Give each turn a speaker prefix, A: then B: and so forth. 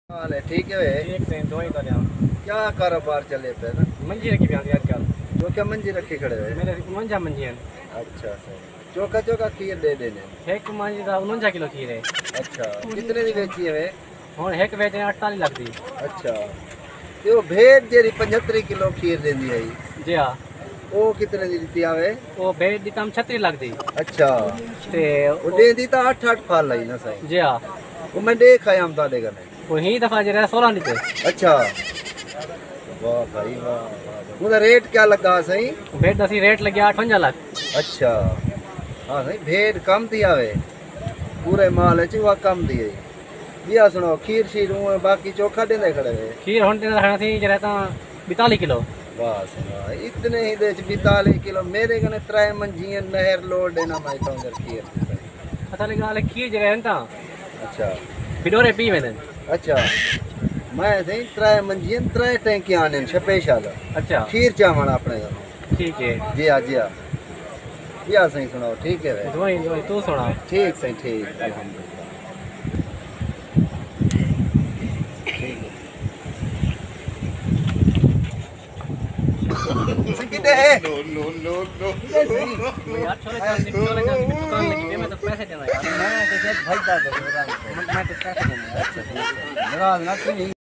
A: हाल है ठीक है।
B: एक से दो ही कर
A: क्या कारोबार चले पे ना?
B: मंजी रखी भी आजकल।
A: जो क्या मंजी रखे खड़े हुए?
B: मेरे 49 मंजी हैं।
A: अच्छा सही। चौका चौका खीर दे देने।
B: एक मंजी का 49 किलो खीर है।
A: अच्छा कितने दी बेची है?
B: हुन एक बेचने 48 लाख दी।
A: अच्छा ते वो भेड़ जेरी 75 किलो खीर देंदी है
B: जी हां।
A: वो कितने दी दी आवे?
B: वो भेड़ दी तम 36 लाख दी।
A: अच्छा
B: ते
A: वो दे दी ता 8 फल आई ना सही।
B: जी हां।
A: वो मैं देख आया हम ताडे कने।
B: वो ही दफा जरा 16 दी ते।
A: अच्छा वाह भाई वाह। उधर रेट क्या लगा सही?
B: भेड़ दसी रेट लग गया 58 लाख।
A: अच्छा हाँ सही भेड़ कम थी आवे पूरे माल चुवा कम दिए। बिया सुनो खीर शीर बाकी चोखा देंदे खड़े हुए।
B: खीर हुन ते खाना थी जरा ता 42 किलो।
A: वाह सुनो इतने ही दे 42 किलो मेरे कने 3 मंजियां नहर लोड देना मैं तो अंदर खीर।
B: पता लगा ले खीर जरा ता।
A: अच्छा
B: बिडोरे पी वेंदन।
A: अच्छा मैं सही 3 मंजियां 3 टैंकियां आने स्पेशल।
B: अच्छा
A: खीर चावल अपने
B: ठीक है।
A: जी हाँ जी हाँ बिया सही सुनाओ ठीक है भाई।
B: दवाई तू सुना।
A: ठीक सही ठीक अल्हम्दुलिल्लाह। कितने है?
B: यार छोले का दुकान लगी है मैं तो पैसे देना यार।
A: मैं तो भाई दा दे मैं तो पैसे देना। अच्छा मेरा ना